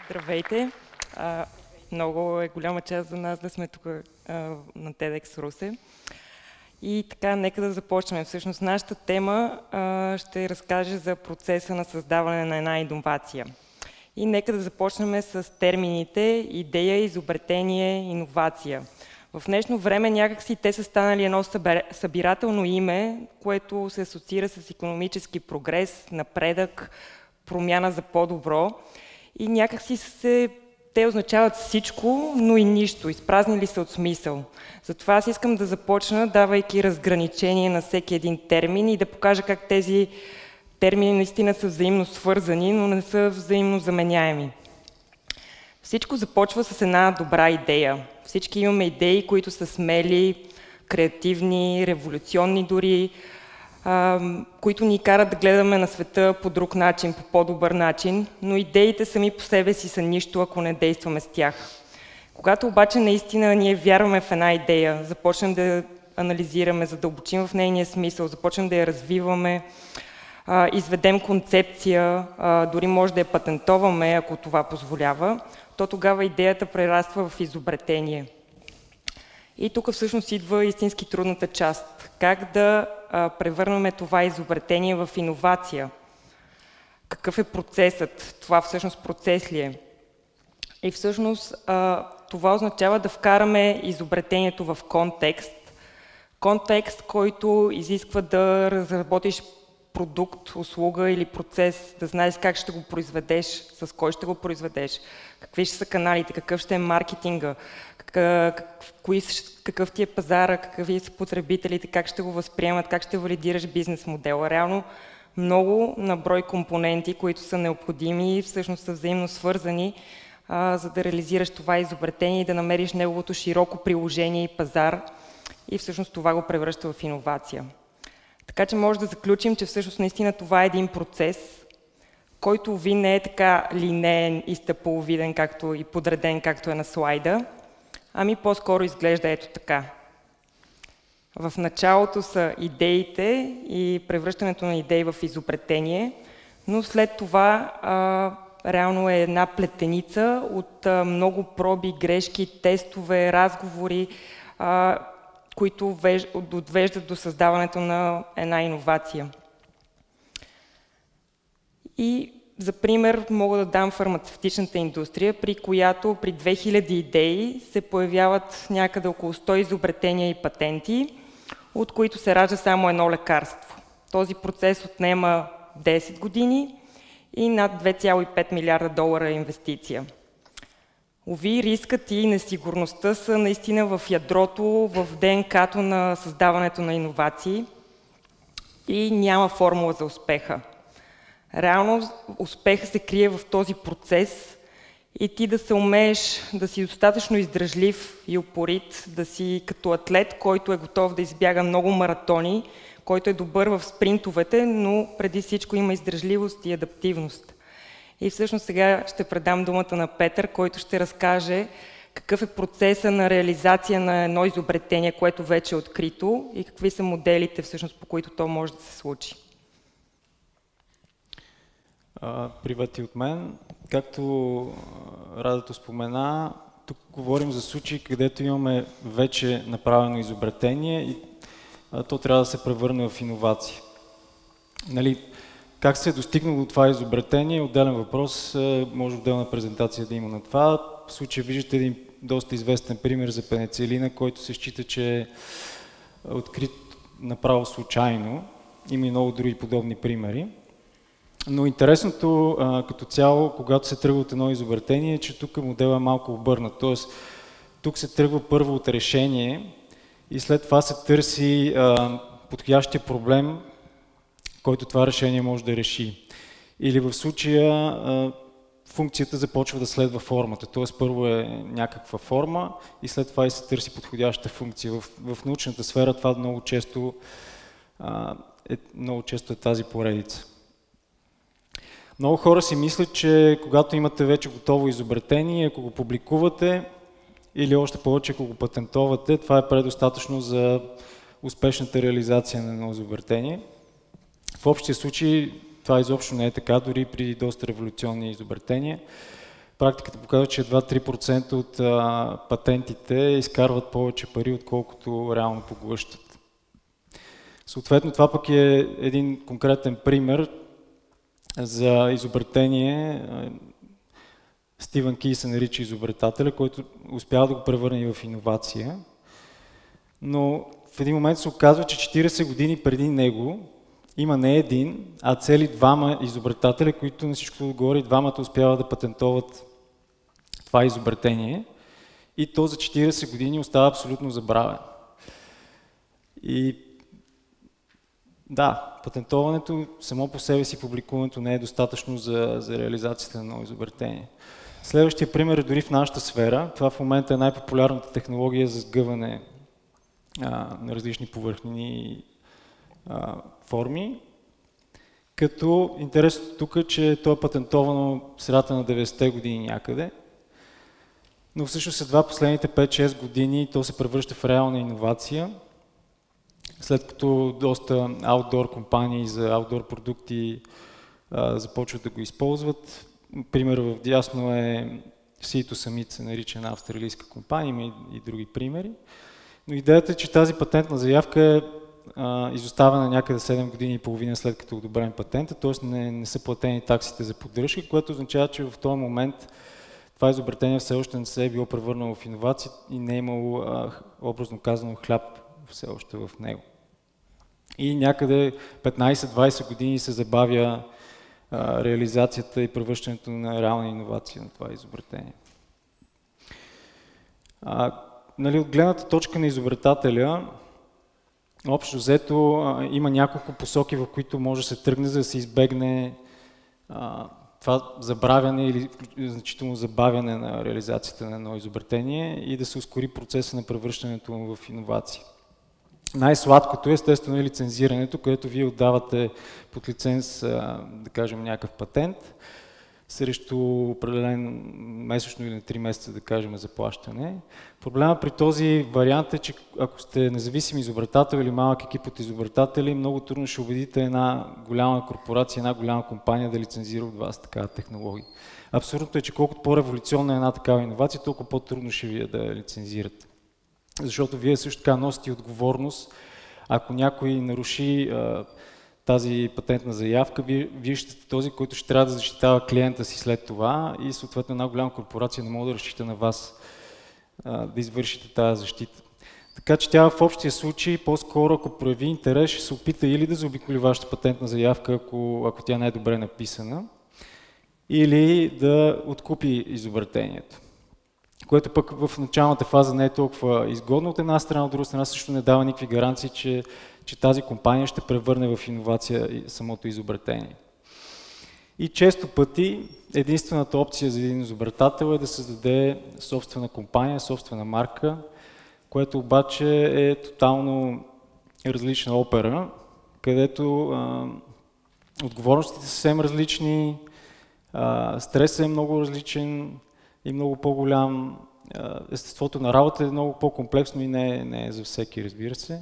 Здравейте! Много е голяма част за нас да сме тук на TEDx Русе. И така, нека да започнем. Всъщност нашата тема ще разкаже за процеса на създаване на една иновация. И нека да започнем с термините идея, изобретение, иновация. В днешно време някакси те са станали едно събирателно име, което се асоциира с икономически прогрес, напредък, промяна за по-добро. И някакси те означават всичко, но и нищо, изпразнили се от смисъл. Затова аз искам да започна, давайки разграничение на всеки един термин и да покажа как тези термини наистина са взаимно свързани, но не са взаимно заменяеми. Всичко започва с една добра идея. Всички имаме идеи, които са смели, креативни, революционни дори, които ни карат да гледаме на света по друг начин, по по-добър начин, но идеите сами по себе си са нищо, ако не действаме с тях. Когато обаче наистина ние вярваме в една идея, започнем да анализираме, задълбочим в нейния смисъл, започнем да я развиваме, изведем концепция, дори може да я патентоваме, ако това позволява, то тогава идеята прераства в изобретение. И тук всъщност идва истински трудната част. Как да превърнем това изобретение в иновация? Какъв е процесът? Това всъщност процес ли е? И всъщност това означава да вкараме изобретението в контекст. Контекст, който изисква да разработиш продукт, услуга или процес, да знаеш как ще го произведеш, с кой ще го произведеш, какви ще са каналите, какъв ще е маркетинга, какъв ти е пазара, какви са потребителите, как ще го възприемат, как ще валидираш бизнес модела. Реално много на брой компоненти, които са необходими и всъщност са взаимно свързани, за да реализираш това изобретение и да намериш неговото широко приложение и пазар и всъщност това го превръща в иновация. Така че може да заключим, че всъщност наистина това е един процес, който ви не е така линеен и стъпаловиден, както и подреден, както е на слайда, ами по-скоро изглежда ето така. В началото са идеите и превръщането на идеи в изобретение, но след това реално е една плетеница от много проби, грешки, тестове, разговори, които отвеждат до създаването на една иновация. И за пример мога да дам фармацевтичната индустрия, при която при 2000 идеи се появяват някъде около 100 изобретения и патенти, от които се ражда само едно лекарство. Този процес отнема 10 години и над 2,5 милиарда долара инвестиция. Уви, рискът и несигурността са наистина в ядрото, в ДНК-то на създаването на иновации и няма формула за успеха. Реално успеха се крие в този процес и ти да се умееш да си достатъчно издръжлив и упорит, да си като атлет, който е готов да избяга много маратони, който е добър в спринтовете, но преди всичко има издръжливост и адаптивност. И всъщност сега ще предам думата на Петър, който ще разкаже какъв е процесът на реализация на едно изобретение, което вече е открито и какви са моделите всъщност, по които то може да се случи. Привет и от мен. Както Радето спомена, тук говорим за случаи, където имаме вече направено изобретение и то трябва да се превърне в иновация. Нали, как се е достигнало до това изобретение, отделен въпрос, може отделна презентация да има на това. В случая виждате един доста известен пример за пеницилина, който се счита, че е открит направо случайно. Има и много други подобни примери. Но интересното като цяло, когато се тръгва от едно изобретение, е, че тук моделът е малко обърнат. Тоест, тук се тръгва първо от решение и след това се търси подходящия проблем, който това решение може да реши. Или в случая функцията започва да следва формата. Тоест, първо е някаква форма и след това и се търси подходяща функция. В научната сфера това много често е тази поредица. Много хора си мислят, че когато имате вече готово изобретение, ако го публикувате или още повече, ако го патентовате, това е предостатъчно за успешната реализация на едно изобретение. В общия случай това изобщо не е така, дори при доста революционни изобретения. практиката показва, че едва 3% от патентите изкарват повече пари, отколкото реално поглъщат. Съответно, това пък е един конкретен пример за изобретение. Стивън Ки се нарича изобретателя, който успява да го превърне в иновация. Но в един момент се оказва, че 40 години преди него има не един, а цели двама изобретатели, които на всичкото отгоре двамата успяват да патентоват това изобретение. И то за 40 години остава абсолютно забравен. И да, патентоването само по себе си, публикуването не е достатъчно за реализацията на ново изобретение. Следващия пример е дори в нашата сфера. Това в момента е най-популярната технология за сгъване на различни повърхнени форми. Като интересното тук е, че то е патентовано в средата на 90-те години някъде. Но всъщност едва последните 5-6 години то се превръща в реална иновация. След като доста аутдор компании за аутдор продукти започват да го използват. Пример в дясно е Sea2 Summit, се нарича една австралийска компания, има и други примери. Но идеята е, че тази патентна заявка е изоставена някъде 7 години и половина след като е одобрен патента, т.е. не са платени таксите за поддръжка, което означава, че в този момент това изобретение все още не се е било превърнало в иновация и не е имало, образно казано, хляб все още в него. И някъде 15-20 години се забавя реализацията и превръщането на реална иновация на това изобретение. От гледната точка на изобретателя, общо взето има няколко посоки, в които може да се тръгне, за да се избегне това забравяне или значително забавяне на реализацията на едно изобретение и да се ускори процеса на превръщането му в иновация. Най-сладкото е естествено е лицензирането, където вие отдавате под лиценз, да кажем, някакъв патент срещу определен месечно или на 3 месеца, да кажем, заплащане. Проблема при този вариант е, че ако сте независим изобретател или малък екип от изобретатели, много трудно ще убедите една голяма корпорация, една голяма компания да лицензира от вас такава технология. Абсурдното е, че колкото по-революционна е една такава иновация, толкова по-трудно ще ви да лицензирате. Защото вие също така носите отговорност, ако някой наруши тази патентна заявка, вие ще сте този, който ще трябва да защитава клиента си след това и съответно една голяма корпорация не може да разчита на вас да извършите тази защита. Така че тя в общия случай, по-скоро ако прояви интерес, ще се опита или да заобиколи вашата патентна заявка, ако тя не е добре написана, или да откупи изобретението. Което пък в началната фаза не е толкова изгодно от една страна, от друга страна също не дава никакви гаранции, че тази компания ще превърне в иновация самото изобретение. И често пъти единствената опция за един изобретател е да създаде собствена компания, собствена марка, което обаче е тотално различна опера, където отговорностите са съвсем различни, стресът е много различен и много по-голям, естеството на работа е много по-комплексно и не е за всеки, разбира се.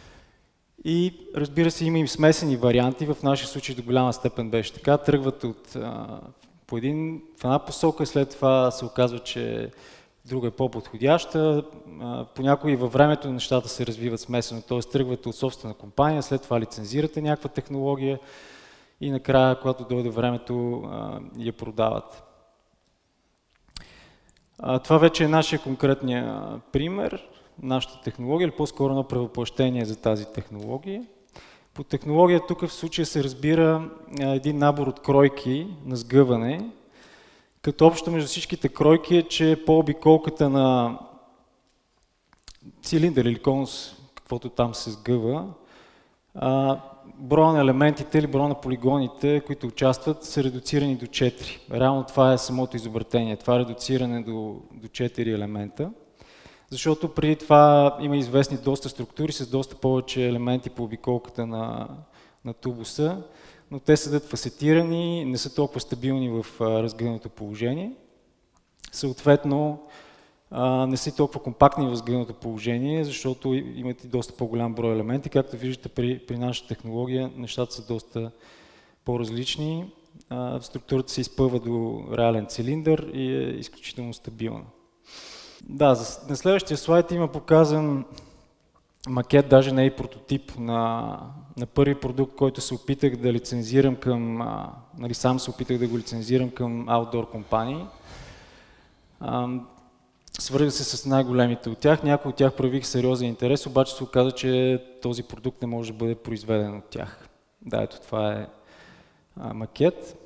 И разбира се, има и смесени варианти, в нашия случай до голяма степен беше така. Тръгват в една посока, след това се оказва, че друга е по-подходяща. Понякога и във времето нещата се развиват смесено, т.е. тръгвате от собствена компания, след това лицензирате някаква технология и накрая, когато дойде времето, я продават. Това вече е нашия конкретния пример, нашата технология, или по-скоро едно превъплъщение за тази технология. По технология тук в случая се разбира един набор от кройки на сгъване, като общо между всичките кройки е, че по обиколката на цилиндър или конус, каквото там се сгъва, броя на елементите или броя на полигоните, които участват, са редуцирани до 4. Реално това е самото изобретение, това е редуциране до 4 елемента. Защото преди това има известни доста структури с доста повече елементи по обиколката на тубуса, но те седят фасетирани, не са толкова стабилни в разгънато положение. Съответно, не са толкова компактни в сгънато положение, защото имат и доста по-голям брой елементи. Както виждате, при нашата технология нещата са доста по-различни. структурата се изпъва до реален цилиндър и е изключително стабилна. Да, на следващия слайд има показан макет, даже не и прототип на първи продукт, който се опитах да лицензирам към, сам се опитах да го лицензирам към аутдор компании. Свързах се с най-големите от тях, някои от тях проявих сериозен интерес, обаче се оказа, че този продукт не може да бъде произведен от тях. Да, ето това е макет.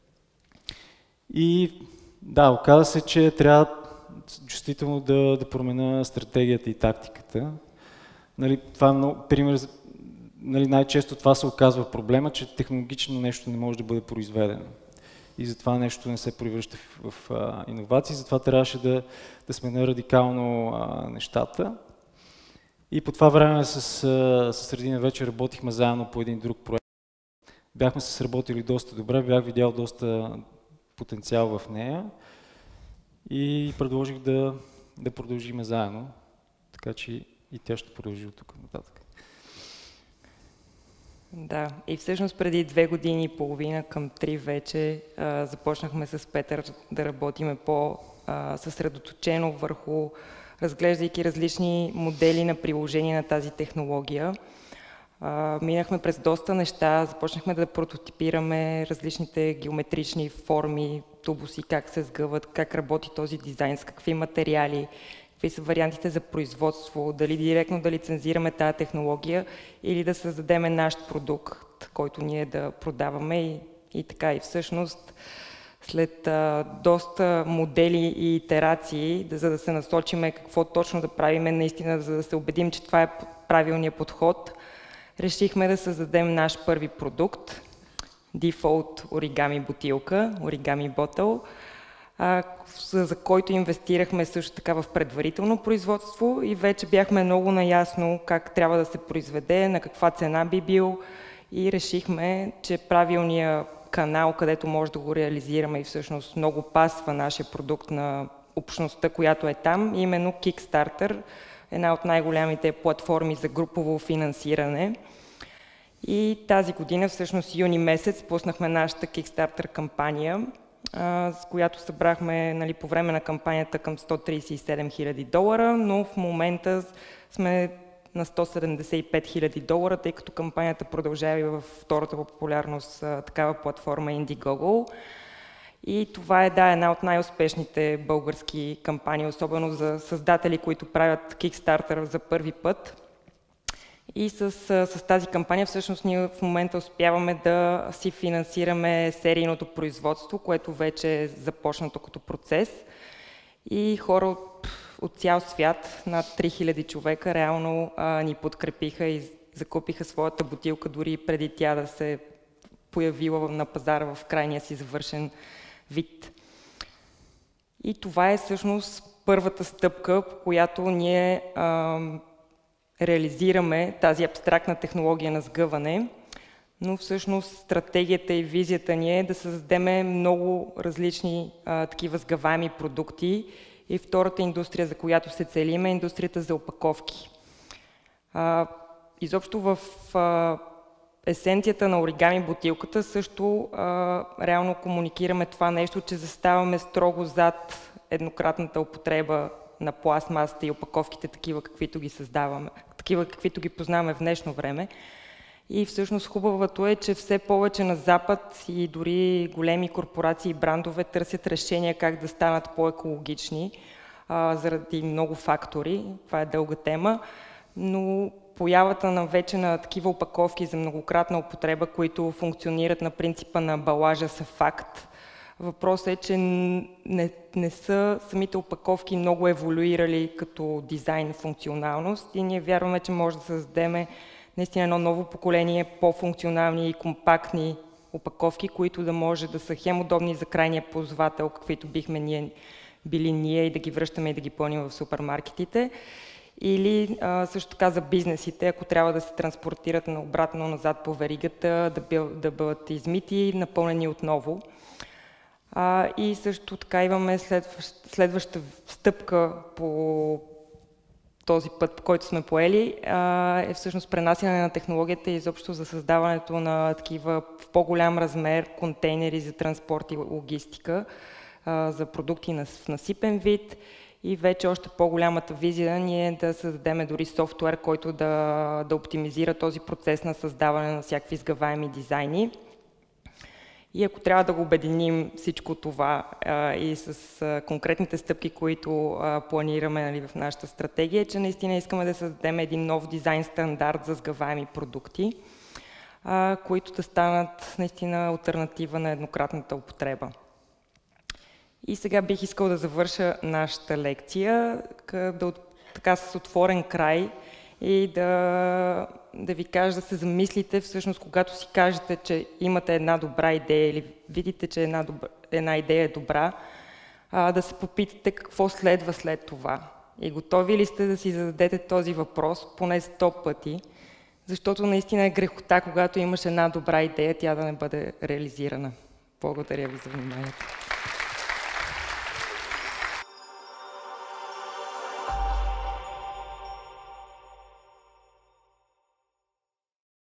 И да, оказа се, че трябва чувствително да променя стратегията и тактиката. Това е много пример, най-често това се оказва проблема, че технологично нещо не може да бъде произведено. И затова нещо не се превръща в иновации, затова трябваше да сменя радикално нещата. И по това време с Редина вече работихме заедно по един друг проект. Бяхме се сработили доста добре, бях видял доста потенциал в нея и предложих да продължим заедно, така че и тя ще продължи от тук нататък. Да, и всъщност преди 2 години и половина към 3 вече започнахме с Петър да работиме по-съсредоточено върху, разглеждайки различни модели на приложение на тази технология. Минахме през доста неща, започнахме да прототипираме различните геометрични форми, тубуси, как се сгъват, как работи този дизайн, с какви материали, какви са вариантите за производство, дали директно да лицензираме тази технология или да създадем наш продукт, който ние да продаваме и така. И всъщност след доста модели и итерации, за да се насочиме какво точно да правиме, наистина за да се убедим, че това е правилният подход, решихме да създадем наш първи продукт, Default оригами бутилка, Origami Bottle, за който инвестирахме също така в предварително производство и вече бяхме много наясно как трябва да се произведе, на каква цена би бил и решихме, че правилният канал, където може да го реализираме и всъщност много пасва нашия продукт на общността, която е там, именно Kickstarter, една от най-голямите платформи за групово финансиране. И тази година, всъщност юни месец, пуснахме нашата Kickstarter кампания, с която събрахме по време на кампанията към $137 000, но в момента сме на $175 000, тъй като кампанията продължава и във втората по популярност такава платформа Indiegogo. И това е една от най-успешните български кампании, особено за създатели, които правят Kickstarter за първи път. И с тази кампания всъщност ние в момента успяваме да си финансираме серийното производство, което вече е започнато като процес. И хора от цял свят, над 3000 човека, реално ни подкрепиха и закупиха своята бутилка, дори преди тя да се появила на пазара в крайния си завършен вид. И това е всъщност първата стъпка, по която ние реализираме тази абстрактна технология на сгъване, но всъщност стратегията и визията ни е да създадем много различни такива сгъваеми продукти и втората индустрия, за която се целим, е индустрията за опаковки. Изобщо в есенцията на оригами бутилката също реално комуникираме това нещо, че заставаме строго зад еднократната употреба на пластмасата и опаковките такива, каквито ги създаваме, такива, каквито ги познаваме в днешно време. И всъщност хубавото е, че все повече на Запад и дори големи корпорации и брандове търсят решения как да станат по-екологични заради много фактори. Това е дълга тема, но появата вече на такива опаковки за многократна употреба, които функционират на принципа на амбалажа, са факт. Въпросът е, че не са самите опаковки много еволюирали като дизайн и функционалност и ние вярваме, че може да създадем наистина едно ново поколение по-функционални и компактни опаковки, които да може да са хем удобни за крайния ползвател, каквито бихме били ние и да ги връщаме и да ги пълним в супермаркетите. Или също така за бизнесите, ако трябва да се транспортират обратно назад по веригата, да бъдат измити и напълнени отново. И също така имаме следваща стъпка по този път, по който сме поели, е всъщност пренасяне на технологията и изобщо за създаването на такива в по-голям размер контейнери за транспорт и логистика, за продукти в насипен вид. И вече още по-голямата визия ни е да създадем дори софтуер, който да оптимизира този процес на създаване на всякакви сгъваеми дизайни. И ако трябва да го обединим всичко това и с конкретните стъпки, които планираме, нали, в нашата стратегия, че наистина искаме да създадем един нов дизайн стандарт за сгъваеми продукти, които да станат наистина алтернатива на еднократната употреба. И сега бих искал да завърша нашата лекция така с отворен край и да ви кажа да се замислите всъщност, когато си кажете, че имате една добра идея или видите, че една идея е добра, да се попитате какво следва след това. И готови ли сте да си зададете този въпрос поне 100 пъти, защото наистина е грехота, когато имаш една добра идея, тя да не бъде реализирана. Благодаря ви за вниманието.